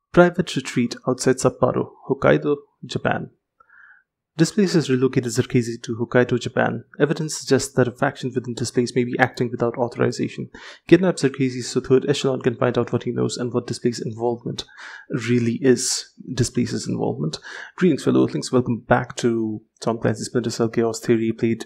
Private retreat outside Sapparo, Hokkaido, Japan. Displace has relocated Zerkheizi to Hokkaido, Japan. Evidence suggests that a faction within Displace may be acting without authorization. Kidnap Zerkheizi so Third Echelon can find out what he knows and what Displace's involvement really is. Displace's involvement. Greetings, fellow Earthlings. Welcome back to Tom Clancy's Splinter Cell Chaos Theory, played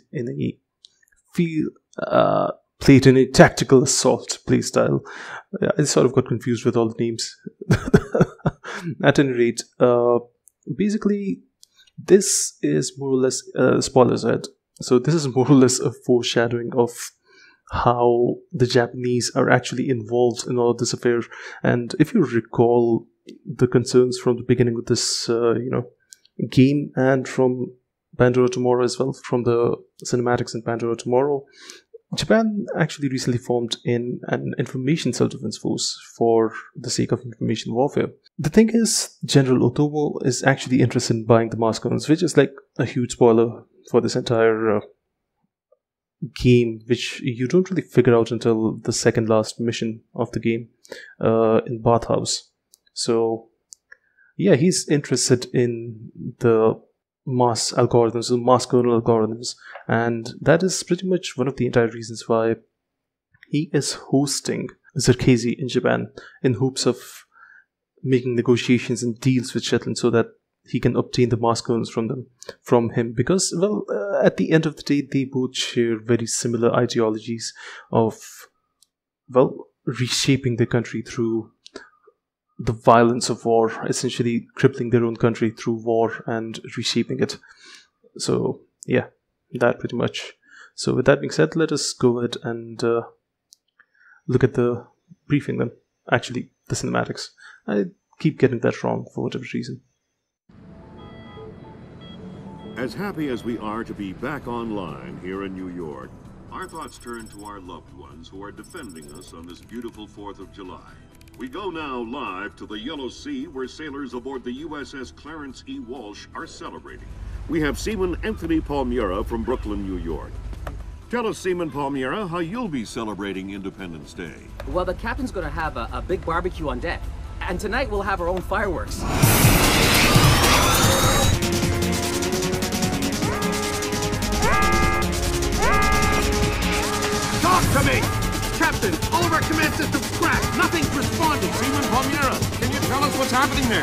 in a tactical assault playstyle. I sort of got confused with all the names. At any rate, basically, this is more or less spoilers ahead. So this is more or less a foreshadowing of how the Japanese are actually involved in all of this affair. And if you recall the concerns from the beginning of this, game, and from Pandora Tomorrow as well, from the cinematics in Pandora Tomorrow, Japan actually recently formed in an information self-defense force for the sake of information warfare. The thing is, General Otomo is actually interested in buying the Mars colonies, which is like a huge spoiler for this entire game, which you don't really figure out until the second last mission of the game in Bathhouse. So, yeah, he's interested in the Mars algorithms, the Mars kernel algorithms, and that is pretty much one of the entire reasons why he is hosting Zerkheizi in Japan, in hopes of making negotiations and deals with Shetland so that he can obtain the Mars kernels from him, because, well, at the end of the day, they both share very similar ideologies of, well, reshaping the country through the violence of war, essentially crippling their own country through war and reshaping it. So, yeah, that pretty much. So, with that being said, let us go ahead and look at the briefing then. Actually, the cinematics. I keep getting that wrong for whatever reason. As happy as we are to be back online here in New York, our thoughts turn to our loved ones who are defending us on this beautiful 4th of July. We go now live to the Yellow Sea, where sailors aboard the USS Clarence E. Walsh are celebrating. We have Seaman Anthony Palmieri from Brooklyn, New York. Tell us, Seaman Palmieri, how you'll be celebrating Independence Day. Well, the captain's gonna have a big barbecue on deck. And tonight we'll have our own fireworks. Talk to me! Captain, all of our command systems crashed. Nothing's responding. Seaman Palmieri, can you tell us what's happening there?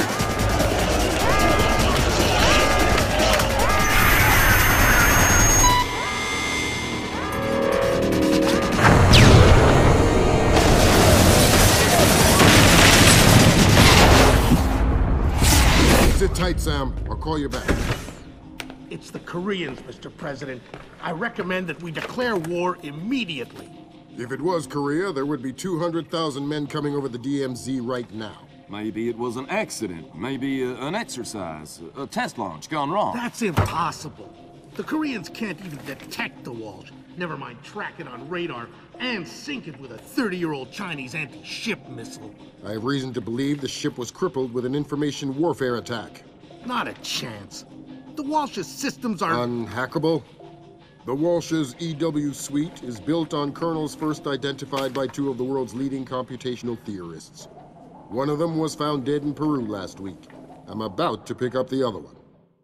Sit tight, Sam. I'll call you back. It's the Koreans, Mr. President. I recommend that we declare war immediately. If it was Korea, there would be 200,000 men coming over the DMZ right now. Maybe it was an accident. Maybe an exercise. A test launch gone wrong. That's impossible. The Koreans can't even detect the Walsh. Never mind track it on radar and sink it with a 30-year-old Chinese anti-ship missile. I have reason to believe the ship was crippled with an information warfare attack. Not a chance. The Walsh's systems are... Unhackable? The Walsh's EW suite is built on kernels first identified by two of the world's leading computational theorists. One of them was found dead in Peru last week. I'm about to pick up the other one.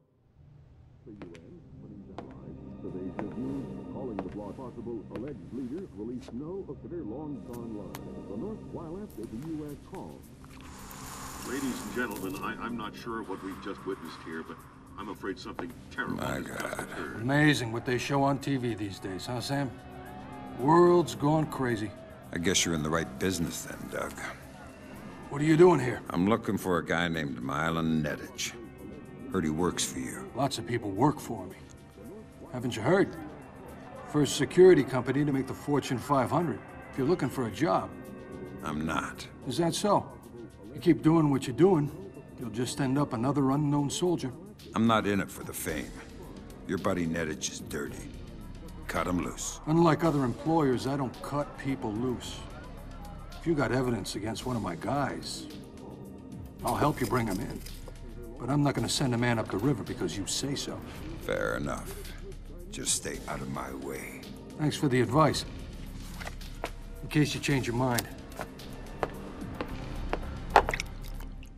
Ladies and gentlemen, I'm not sure what we've just witnessed here, but I'm afraid something terrible has just occurred. Amazing what they show on TV these days, huh, Sam? World's gone crazy. I guess you're in the right business then, Doug. What are you doing here? I'm looking for a guy named Nedich. Heard he works for you. Lots of people work for me. Haven't you heard? First security company to make the Fortune 500. If you're looking for a job. I'm not. Is that so? You keep doing what you're doing, you'll just end up another unknown soldier. I'm not in it for the fame. Your buddy Nedich is dirty. Cut him loose. Unlike other employers, I don't cut people loose. If you got evidence against one of my guys, I'll help you bring him in. But I'm not gonna send a man up the river because you say so. Fair enough. Just stay out of my way. Thanks for the advice. In case you change your mind.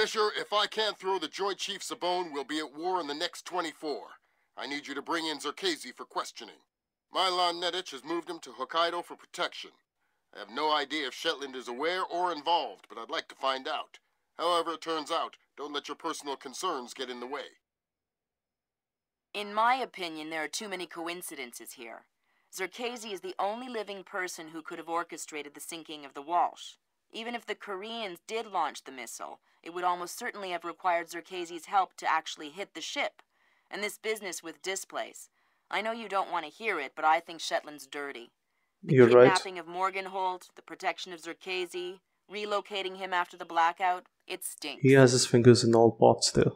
Fisher, if I can't throw the Joint Chiefs a bone, we'll be at war in the next 24. I need you to bring in Zerkheizi for questioning. Milan Nedich has moved him to Hokkaido for protection. I have no idea if Shetland is aware or involved, but I'd like to find out. However it turns out, don't let your personal concerns get in the way. In my opinion, there are too many coincidences here. Zerkheizi is the only living person who could have orchestrated the sinking of the Walsh. Even if the Koreans did launch the missile, it would almost certainly have required Zerkheizi's help to actually hit the ship. And this business with Displace, I know you don't want to hear it, but I think Shetland's dirty. You're right. The kidnapping of Morgenholt, the protection of Zerkheizi, relocating him after the blackout, it stinks. He has his fingers in all pots there.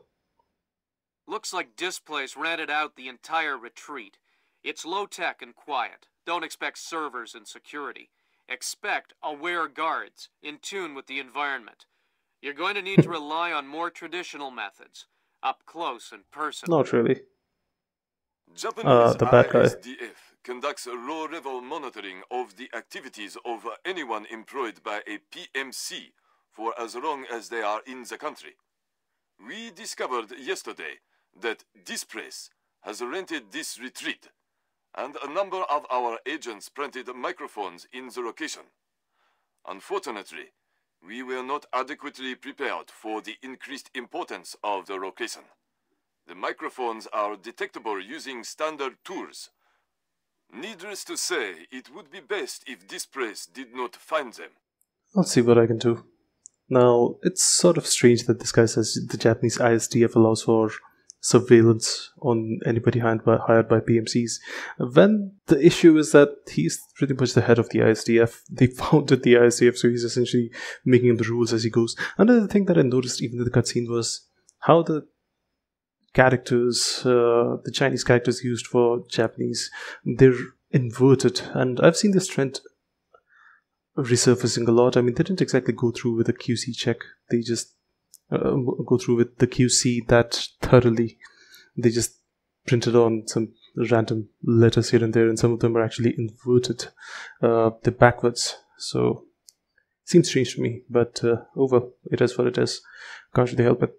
Looks like Displace rented out the entire retreat. It's low-tech and quiet. Don't expect servers and security. Expect aware guards, in tune with the environment. You're going to need to rely on more traditional methods, up close and personal. Not really. Japanese the bad guy. ISDF conducts a low-level monitoring of the activities of anyone employed by a PMC for as long as they are in the country. We discovered yesterday that Displace has rented this retreat, and a number of our agents planted microphones in the location. Unfortunately, we were not adequately prepared for the increased importance of the location. The microphones are detectable using standard tools. Needless to say, it would be best if Displace did not find them. I'll see what I can do. Now, it's sort of strange that this guy says the Japanese ISDF allows for surveillance on anybody hired by PMCs, when the issue is that he's pretty much the head of the ISDF. They founded the ISDF, so he's essentially making the rules as he goes. Another thing that I noticed even in the cutscene was how the characters, the Chinese characters used for Japanese, they're inverted, and I've seen this trend resurfacing a lot. I mean, they didn't exactly go through with a QC check, they just go through with the QC that thoroughly. They just printed on some random letters here and there, and some of them are actually inverted. They're backwards, so seems strange to me, but it is what it is. Can't really help it.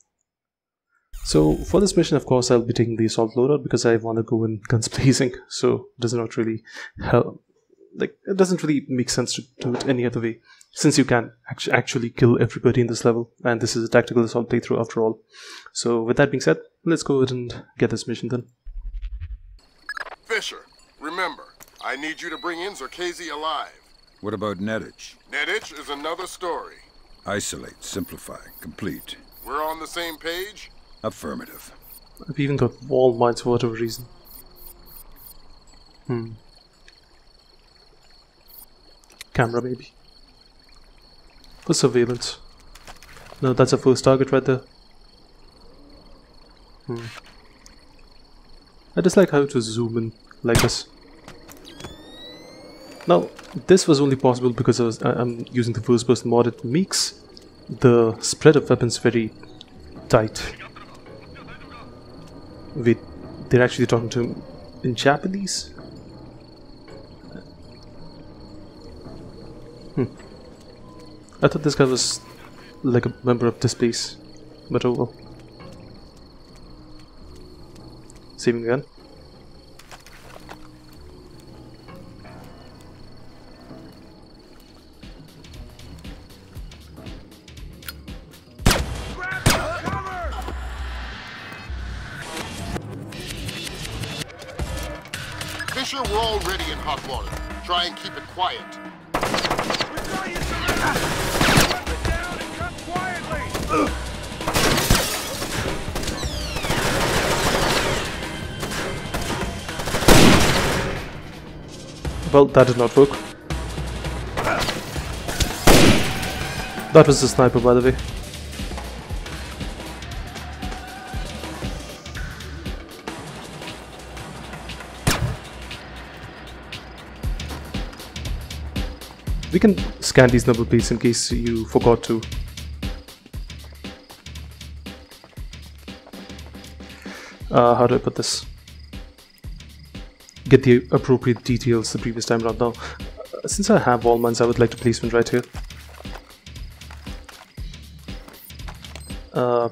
So for this mission, of course, I'll be taking the assault loadout because I want to go in guns blazing, so it does not really help. Like, it doesn't really make sense to do it any other way, since you can actually kill everybody in this level, and this is a tactical assault playthrough after all. So with that being said, let's go ahead and get this mission done. Fisher, remember, I need you to bring in Zerkheizi alive. What about Nedich? Nedich is another story. Isolate, simplify, complete. We're on the same page? Affirmative. I've even got wall mines for whatever reason. Camera, maybe. For surveillance. No, that's a first target right there. I just like how it was zoom in like this. Now, this was only possible because I'm using the first person mod. It makes the spread of weapons very tight. Wait, they're actually talking to him in Japanese? I thought this guy was like a member of Displace, but oh well. Saving again. Fisher, we're already in hot water. Try and keep it quiet. Well, that did not work. That was the sniper, by the way. We can scan these number plates in case you forgot to. How do I put this? Get the appropriate details the previous time around. Now, since I have wall mines, I would like to place one right here. Are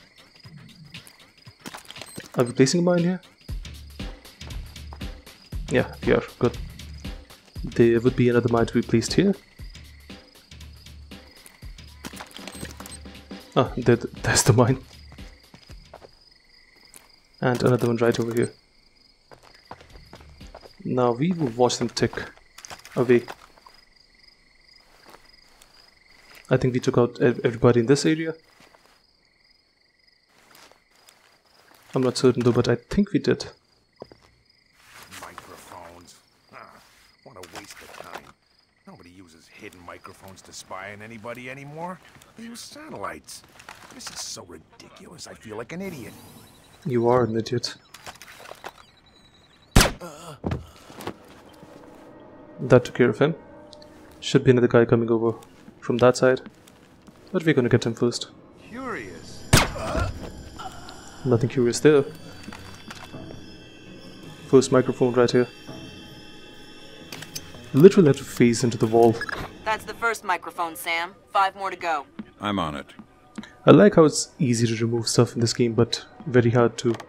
we placing a mine here? Yeah, we are. Good. There would be another mine to be placed here. Ah, there's the mine. And another one right over here. Now we will watch them tick away. I think we took out everybody in this area. I'm not certain though, but I think we did. Microphones. What a waste of time. Nobody uses hidden microphones to spy on anybody anymore. They use satellites. This is so ridiculous, I feel like an idiot. You are an idiot. That took care of him. Should be another guy coming over from that side. But we're gonna get him first. Curious. Nothing curious there. First microphone right here. Literally have to face into the wall. That's the first microphone, Sam. 5 more to go. I'm on it. I like how it's easy to remove stuff in this game, but very hard to.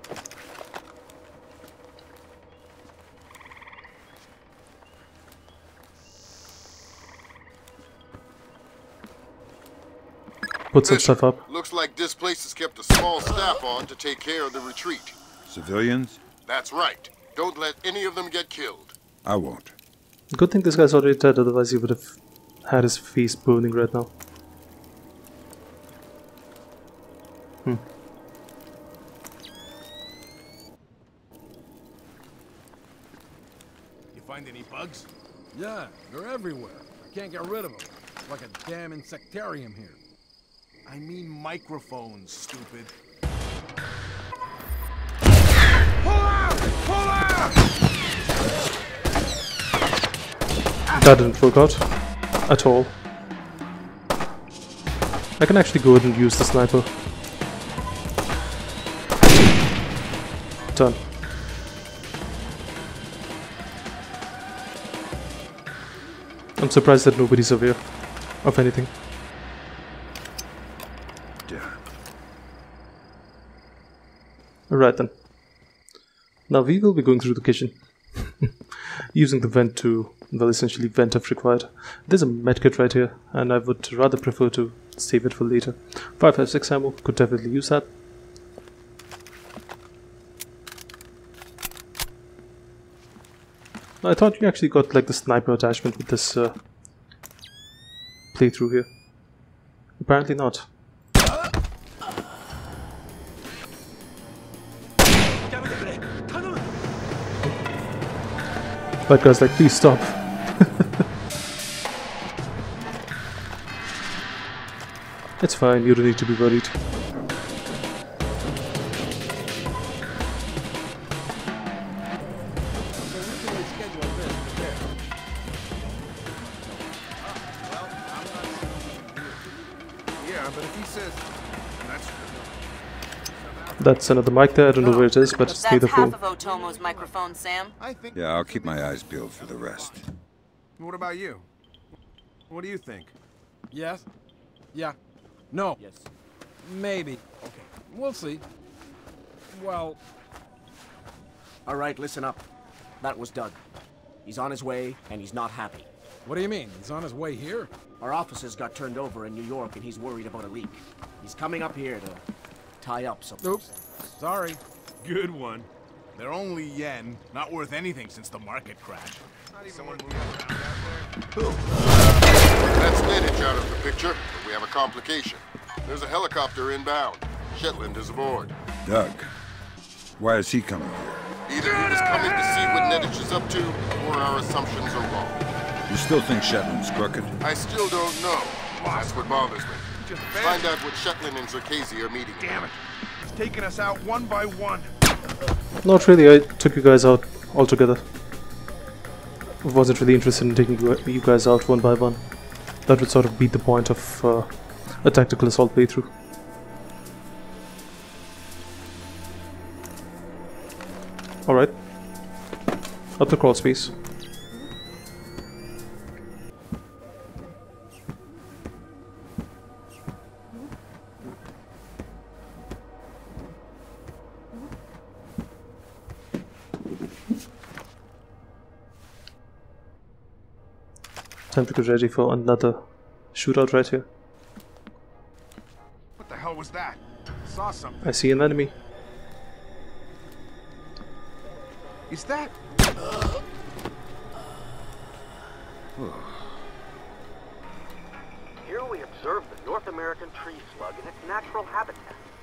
Put some stuff up. Looks like Displace has kept a small staff on to take care of the retreat. Civilians? That's right. Don't let any of them get killed. I won't. Good thing this guy's already dead, otherwise he would have had his face burning right now. You find any bugs? Yeah, they're everywhere. I can't get rid of them. It's like a damn insectarium here. I mean microphones, stupid. Pull out! Pull out! That didn't work out at all. I can actually go ahead and use the sniper. Done. I'm surprised that nobody's aware of anything. Alright then. Now we will be going through the kitchen. Using the vent to, well, essentially vent if required. There's a medkit right here, and I would rather prefer to save it for later. 5.56 ammo, could definitely use that. I thought you actually got like the sniper attachment with this playthrough here. Apparently not. That guy's like, please stop. It's fine, you don't need to be worried. That's another mic there, I don't know where it is, but it's near the phone. That's half of Otomo's microphone, Sam. Yeah, I'll keep my eyes peeled for the rest. What about you? What do you think? Yes? Yeah. No. Yes. Maybe. Okay. We'll see. Well... Alright, listen up. That was Doug. He's on his way, and he's not happy. What do you mean? He's on his way here? Our offices got turned over in New York, and he's worried about a leak. He's coming up here to tie up some... Oops. Sorry. Good one. They're only yen, not worth anything since the market crash. Someone moving around out there? That's Nedich out of the picture, but we have a complication. There's a helicopter inbound. Shetland is aboard. Doug, why is he coming here? Either he was coming to see what Nedich is up to, or our assumptions are wrong. You still think Shetland's crooked? I still don't know. That's what bothers me. Find out what Shetland and Zerkheizi are meeting. Damn it. He's taking us out one by one. Not really, I took you guys out altogether. I wasn't really interested in taking you guys out one by one. That would sort of beat the point of a tactical assault playthrough. Alright. Up the crawl space. Time to get ready for another shootout right here. What the hell was that? Saw something. I see an enemy. Is that? Here we observe the North American tree slug in its natural habitat.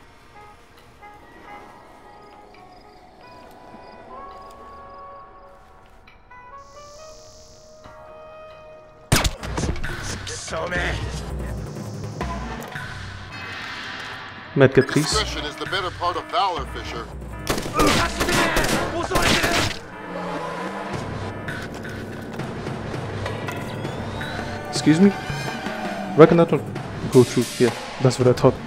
Medkit, please. Discretion is the better part of valor, Fisher. Excuse me? Reckon that will go through. Yeah, that's what I thought.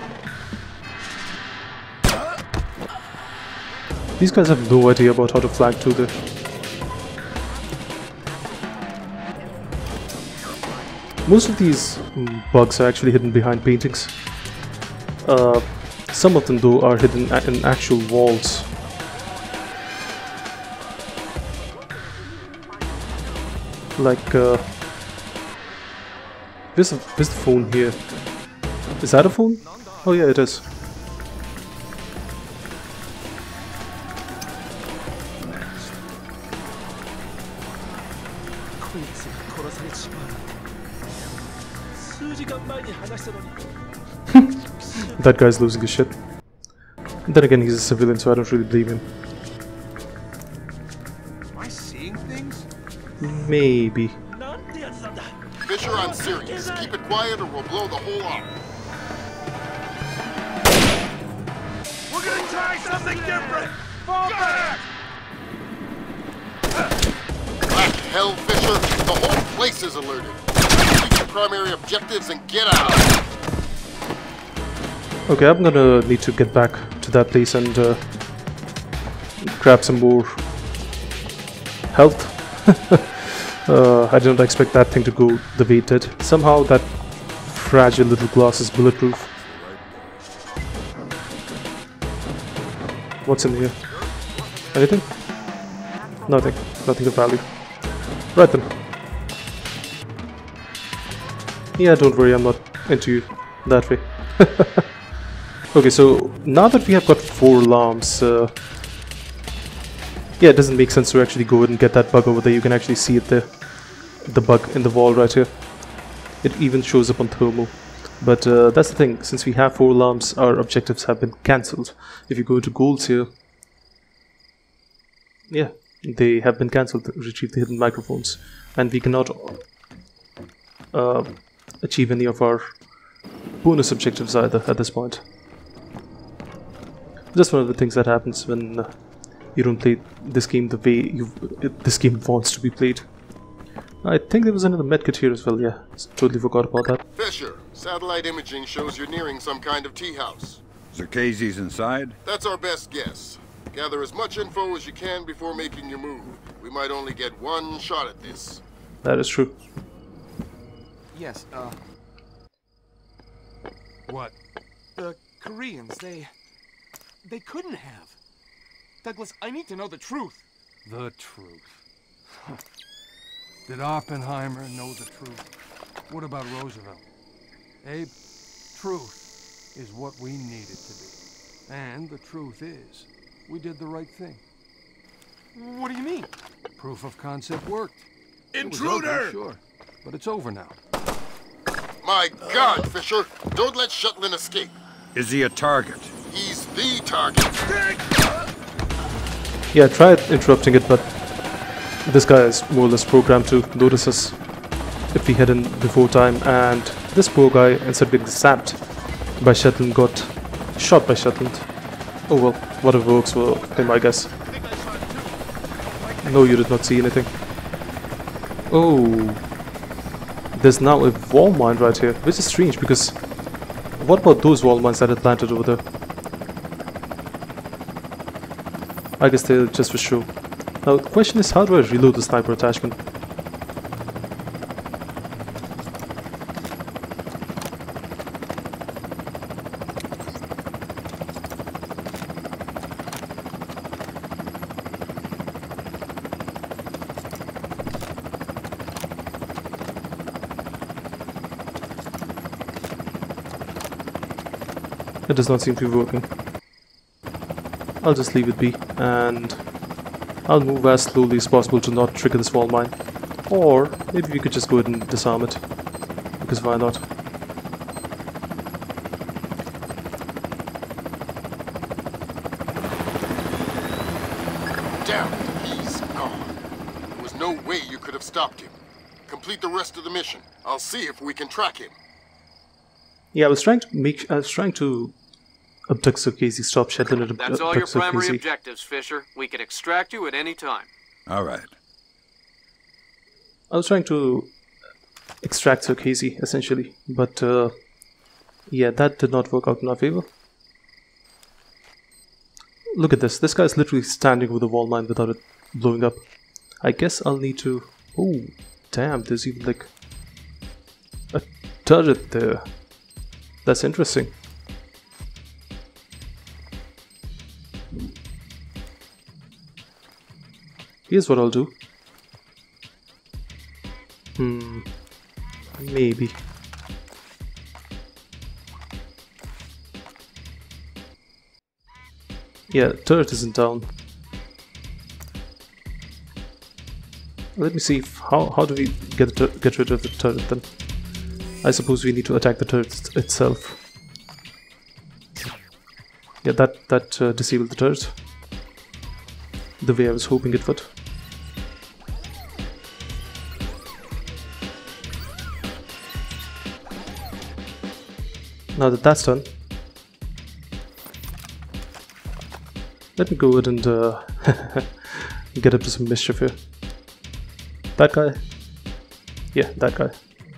These guys have no idea about how to flag to there. Most of these bugs are actually hidden behind paintings. Some of them though are hidden in actual walls. Like, where's the phone here? Is that a phone? Oh yeah, it is. That guy's losing his shit. Then again, he's a civilian, so I don't really blame him. Am I seeing things? Maybe. Fisher, I'm serious. Keep it quiet or we'll blow the whole off. We're gonna try something different! Fall back! Black hell, Fisher. The whole place is alerted. Keep your primary objectives and get out. Okay, I'm gonna need to get back to that place and grab some more health. I didn't expect that thing to go the way it did. Somehow that fragile little glass is bulletproof. What's in here? Anything? Nothing. Nothing of value. Right then. Yeah, don't worry, I'm not into you that way. Okay, so now that we have got 4 alarms, yeah, it doesn't make sense to actually go and get that bug over there. You can actually see it there. The bug in the wall right here. It even shows up on thermal. But that's the thing, since we have 4 alarms, our objectives have been cancelled. If you go to goals here, yeah, they have been cancelled. Retrieve the hidden microphones. And we cannot achieve any of our bonus objectives either at this point. Just one of the things that happens when you don't play this game the way this game wants to be played. I think there was another medkit here as well, yeah. Totally forgot about that. Fisher, satellite imaging shows you're nearing some kind of tea house. Zerkheizi's inside? That's our best guess. Gather as much info as you can before making your move. We might only get one shot at this. That is true. Yes, What? the Koreans, they couldn't have. Douglas, I need to know the truth. The truth. Did Oppenheimer know the truth? What about Roosevelt? Abe, truth is what we need it to be. And the truth is, we did the right thing. What do you mean? Proof of concept worked. Intruder! It was ugly, sure, but it's over now. My God, Fisher! Don't let Shutlin escape. Is he a target? He's the target. Yeah, I tried interrupting it, but this guy is more or less programmed to notice us if we head in before time, and this poor guy, instead of getting zapped by Shetland, got shot by Shetland. Oh well, whatever works for him, I guess. No, you did not see anything. Oh, there's now a wall mine right here, which is strange because what about those wall mines that are planted over there? I guess they're just for show. Now the question is, how do I reload the sniper attachment? It does not seem to be working. I'll just leave it be, and I'll move as slowly as possible to not trigger this wall mine. Or maybe we could just go ahead and disarm it, because why not? Damn it, he's gone. There was no way you could have stopped him. Complete the rest of the mission. I'll see if we can track him. Yeah, I was trying to abduct Zerkheizi, stop Shetland and abduct That's all your primary Zerkheizi. objectives, Fisher. We can extract you at any time. All right. I was trying to extract Zerkheizi, essentially, but yeah, that did not work out in our favor. Look at this. This guy is literally standing over the wall mine without it blowing up. I guess I'll need to... Oh, damn, there's even like a turret there. That's interesting. Here's what I'll do. Maybe. Yeah, turret isn't down. Let me see if, how do we get rid of the turret then? I suppose we need to attack the turret itself. Yeah, that disabled the turret. The way I was hoping it would. Now that that's done, let me go ahead and get up to some mischief here. That guy? Yeah, that guy.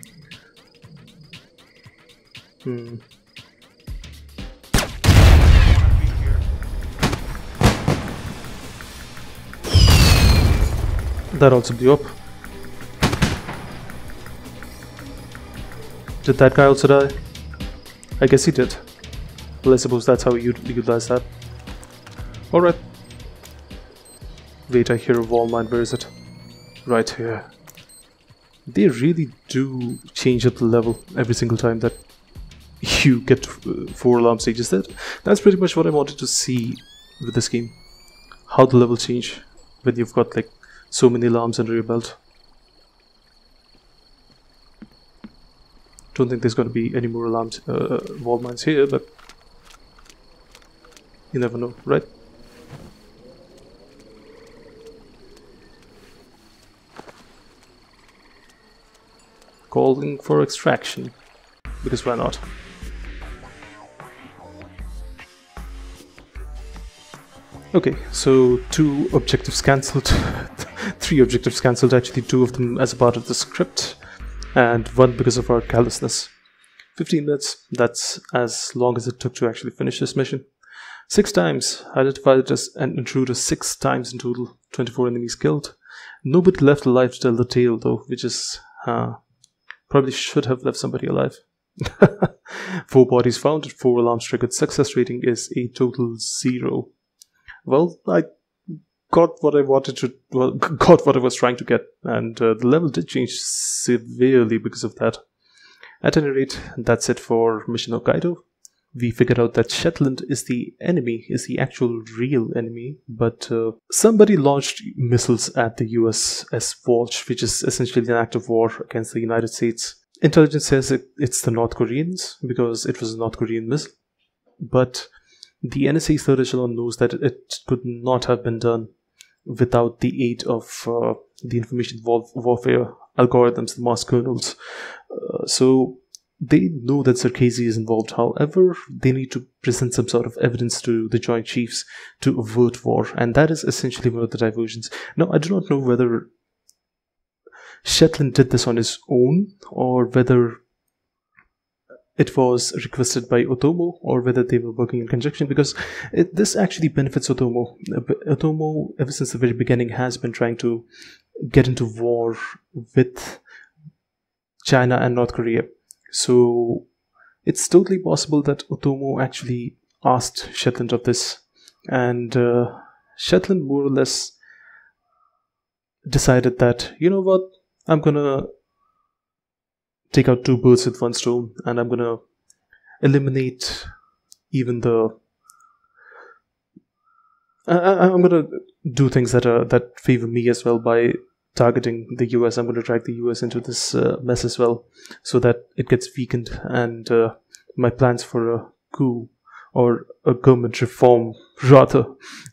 That also blew up. Did that guy also die? I guess he did. Well, I suppose that's how you utilize that. Alright. Wait, I hear a wall mine. Where is it? Right here. They really do change up the level every single time that you get 4 alarm stages. That's pretty much what I wanted to see with this game. How the level change when you've got like so many alarms under your belt. Don't think there's going to be any more alarms, wall mines here, but you never know, right? Calling for extraction, because why not? Okay, so 2 objectives cancelled, 3 objectives cancelled, actually 2 of them as a part of the script, and 1 because of our callousness. 15 minutes, that's as long as it took to actually finish this mission. 6 times, identified as an intruder 6 times in total, 24 enemies killed. Nobody left alive to tell the tale though, which is, probably should have left somebody alive. 4 bodies found, 4 alarms triggered, success rating is a total 0. Well, I got what I wanted to, well, got what I was trying to get, and the level did change severely because of that. At any rate, that's it for Mission Hokkaido. We figured out that Shetland is the enemy, is the actual real enemy, but somebody launched missiles at the USS Walsh, which is essentially an act of war against the United States. Intelligence says it's the North Koreans, because it was a North Korean missile, but the NSA Third Echelon knows that it could not have been done without the aid of the information warfare algorithms, the master kernels. So they know that Zerkheizi is involved. However, they need to present some sort of evidence to the Joint Chiefs to avert war, and that is essentially one of the diversions. Now, I do not know whether Shetland did this on his own, or whether it was requested by Otomo, or whether they were working in conjunction, because this actually benefits Otomo. Otomo, ever since the very beginning, has been trying to get into war with China and North Korea. So it's totally possible that Otomo actually asked Shetland of this, and Shetland more or less decided that, you know what, I'm gonna take out 2 birds with 1 stone, and I'm gonna eliminate even the I'm gonna do things that favor me as well by targeting the US. I'm gonna drag the US into this mess as well, so that it gets weakened, and my plans for a coup or a government reform rather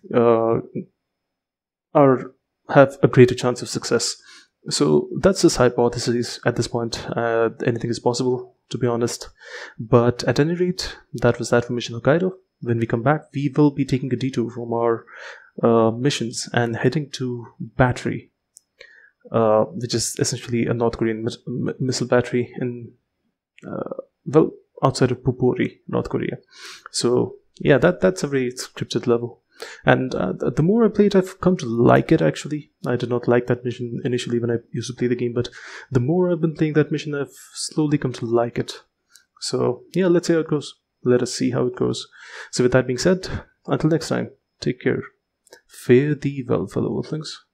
have a greater chance of success. So that's this hypothesis at this point. Anything is possible, to be honest. But at any rate, that was that for Mission Hokkaido. When we come back, we will be taking a detour from our missions and heading to Battery, which is essentially a North Korean missile battery in, outside of Pupori, North Korea. So yeah, that's a very scripted level. And the more I play it, I've come to like it, actually. I did not like that mission initially when I used to play the game, but the more I've been playing that mission, I've slowly come to like it. So yeah, let's see how it goes. Let us see how it goes. So with that being said, until next time, take care. Fare thee well, fellow Wolflings.